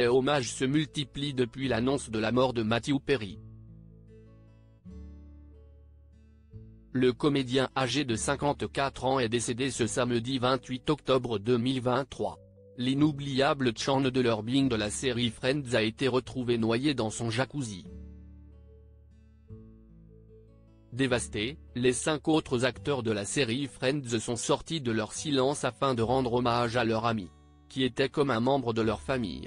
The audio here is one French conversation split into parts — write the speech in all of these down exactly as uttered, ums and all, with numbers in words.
Les hommages se multiplient depuis l'annonce de la mort de Matthew Perry. Le comédien âgé de cinquante-quatre ans est décédé ce samedi vingt-huit octobre deux mille vingt-trois. L'inoubliable Chandler Bing de la série Friends a été retrouvé noyé dans son jacuzzi. Dévastés, les cinq autres acteurs de la série Friends sont sortis de leur silence afin de rendre hommage à leur ami, qui était comme un membre de leur famille.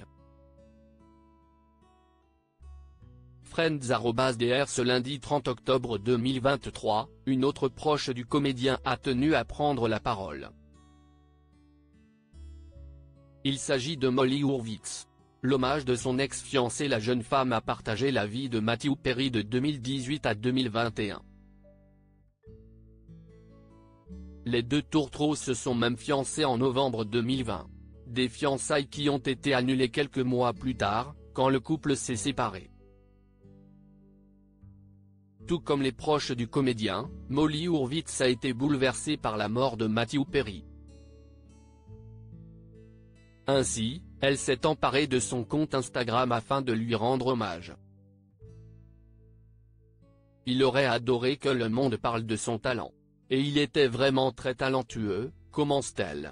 Friends arobase D R Ce lundi trente octobre deux mille vingt-trois, une autre proche du comédien a tenu à prendre la parole. Il s'agit de Molly Hurwitz. L'hommage de son ex-fiancée. La jeune femme a partagé la vie de Matthew Perry de deux mille dix-huit à deux mille vingt et un. Les deux tourtereaux se sont même fiancés en novembre deux mille vingt. Des fiançailles qui ont été annulées quelques mois plus tard, quand le couple s'est séparé. Tout comme les proches du comédien, Molly Hurwitz a été bouleversée par la mort de Matthew Perry. Ainsi, elle s'est emparée de son compte Instagram afin de lui rendre hommage. Il aurait adoré que le monde parle de son talent. Et il était vraiment très talentueux, commence-t-elle.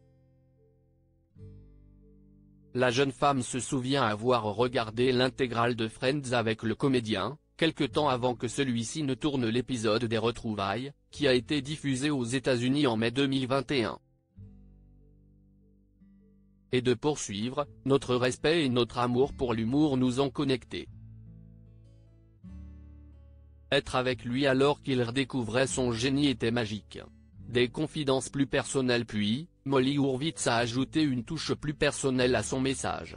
La jeune femme se souvient avoir regardé l'intégrale de Friends avec le comédien, quelque temps avant que celui-ci ne tourne l'épisode des retrouvailles, qui a été diffusé aux États-Unis en mai deux mille vingt et un. Et de poursuivre, notre respect et notre amour pour l'humour nous ont connectés. Être avec lui alors qu'il redécouvrait son génie était magique. Des confidences plus personnelles. Puis, Molly Hurwitz a ajouté une touche plus personnelle à son message.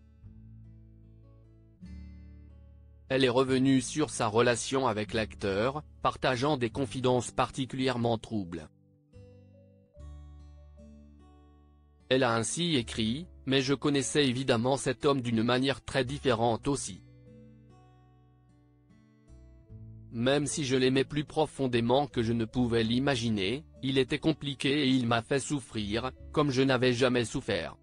Elle est revenue sur sa relation avec l'acteur, partageant des confidences particulièrement troubles. Elle a ainsi écrit, « Mais je connaissais évidemment cet homme d'une manière très différente aussi. Même si je l'aimais plus profondément que je ne pouvais l'imaginer, il était compliqué et il m'a fait souffrir, comme je n'avais jamais souffert.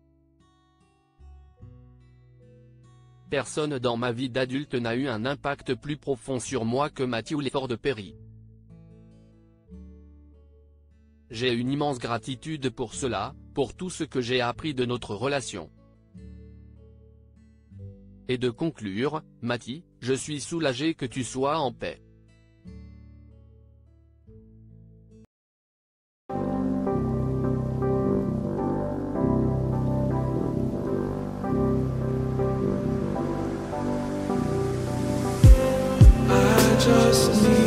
Personne dans ma vie d'adulte n'a eu un impact plus profond sur moi que Matthew Lefford Perry. J'ai une immense gratitude pour cela, pour tout ce que j'ai appris de notre relation. » Et de conclure, « Matty, je suis soulagé que tu sois en paix. » Just need